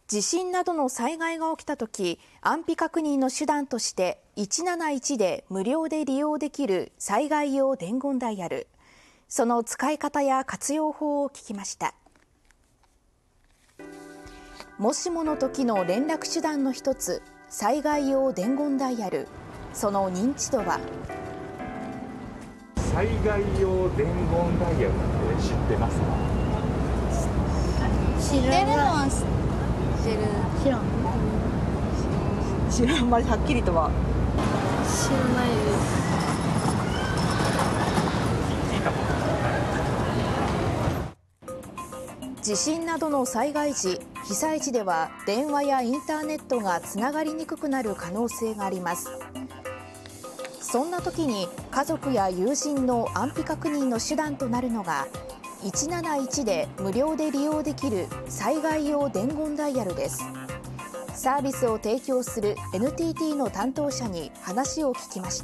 地震などの災害が起きたとき、安否確認の手段として171で無料で利用できる災害用伝言ダイヤル、その使い方や活用法を聞きました。もしもの時の連絡手段の一つ、災害用伝言ダイヤル、その認知度は。 災害用伝言ダイヤルって知ってますか？ 知ってるのは知らん。あんまりはっきりとは知らないです。地震などの災害時、被災地では電話やインターネットがつながりにくくなる可能性があります。そんな時に家族や友人の安否確認の手段となるのが171で無料で利用できる災害用伝言ダイヤルです。サービスを提供する NTT の担当者に話を聞きました。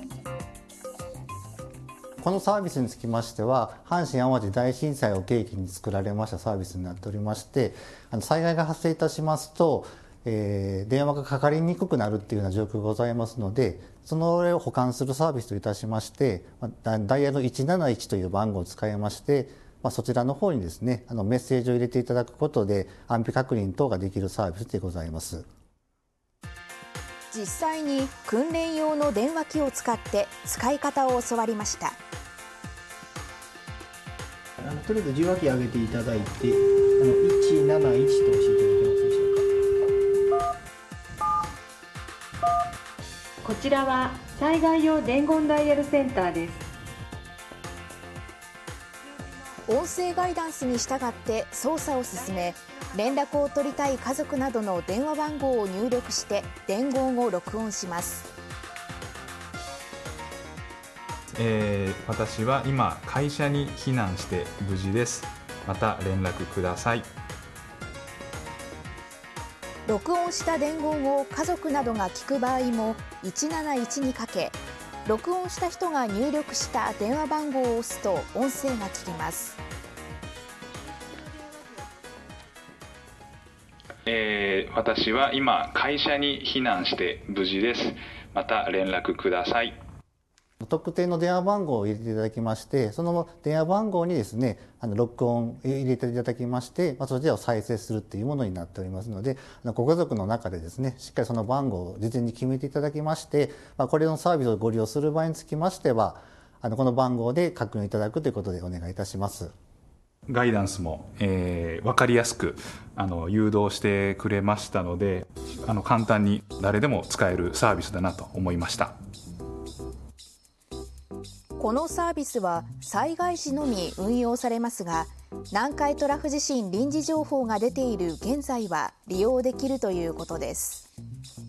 このサービスにつきましては、阪神・淡路大震災を契機に作られましたサービスになっておりまして、災害が発生いたしますと、電話がかかりにくくなるっていうような状況がございますので、それを補完するサービスといたしまして、ダイヤル171という番号を使いまして、そちらの方にですね、メッセージを入れていただくことで安否確認等ができるサービスでございます。 実際に訓練用の電話機を使って使い方を教わりました。 とりあえず受話器上げていただいて、171と押していただけますでしょうか。 こちらは災害用伝言ダイヤルセンターです。 音声ガイダンスに従って操作を進め、連絡を取りたい家族などの電話番号を入力して伝言を録音します。 私は今会社に避難して無事です。また連絡ください。 録音した伝言を家族などが聞く場合も171にかけ、録音した人が入力した電話番号を押すと音声が聞きます。 私は今会社に避難して無事です。また連絡ください。 特定の電話番号を入れていただきまして、その電話番号にですね、録音を入れていただきまして、そちらを再生するっていうものになっておりますので、ご家族の中でですね、しっかりその番号を事前に決めていただきまして、これのサービスをご利用する場合につきましては、この番号で確認いただくということでお願いいたします。 ガイダンスも、分かりやすく誘導してくれましたので、簡単に誰でも使えるサービスだなと思いました。 このサービスは災害時のみ運用されますが、南海トラフ地震臨時情報が出ている現在は利用できるということです。